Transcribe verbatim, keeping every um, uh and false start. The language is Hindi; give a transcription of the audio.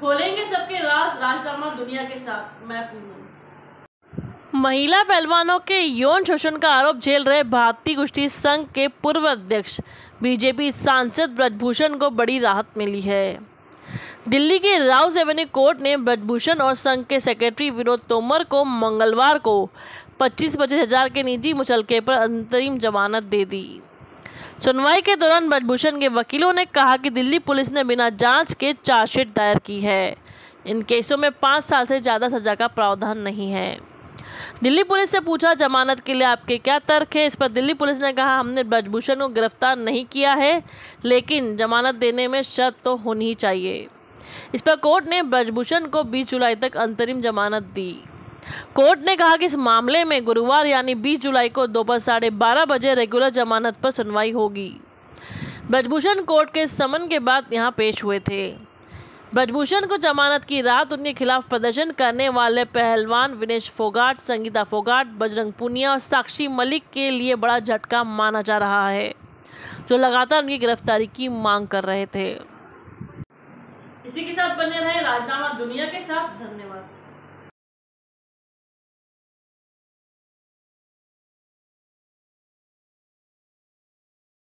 खोलेंगे सबके राज, राजनामा दुनिया के साथ। मैं पूनम। महिला पहलवानों के यौन शोषण का आरोप झेल रहे भारतीय कुश्ती संघ के पूर्व अध्यक्ष बीजेपी सांसद ब्रजभूषण को बड़ी राहत मिली है। दिल्ली के राउस एवेन्यू कोर्ट ने ब्रजभूषण और संघ के सेक्रेटरी विनोद तोमर को मंगलवार को पच्चीस पच्चीस हजार के निजी मुचलके पर अंतरिम जमानत दे दी। सुनवाई के दौरान ब्रजभूषण के वकीलों ने कहा कि दिल्ली पुलिस ने बिना जांच के चार्जशीट दायर की है। इन केसों में पाँच साल से ज़्यादा सजा का प्रावधान नहीं है। दिल्ली पुलिस से पूछा, जमानत के लिए आपके क्या तर्क है? इस पर दिल्ली पुलिस ने कहा, हमने ब्रजभूषण को गिरफ्तार नहीं किया है, लेकिन जमानत देने में शर्त तो होनी ही चाहिए। इस पर कोर्ट ने ब्रजभूषण को बीस जुलाई तक अंतरिम जमानत दी। कोर्ट ने कहा कि इस मामले में गुरुवार यानी बीस जुलाई को दोपहर साढ़े बारह बजे रेगुलर जमानत पर सुनवाई होगी। ब्रजभूषण कोर्ट के समन के बाद यहां पेश हुए थे। ब्रजभूषण को जमानत की रात उनके खिलाफ प्रदर्शन करने वाले पहलवान विनेश फोगाट, संगीता फोगाट, बजरंग पूनिया और साक्षी मलिक के लिए बड़ा झटका माना जा रहा है, जो लगातार उनकी गिरफ्तारी की मांग कर रहे थे। इसी के साथ बने रहे राजनामा दुनिया के साथ। धन्यवाद।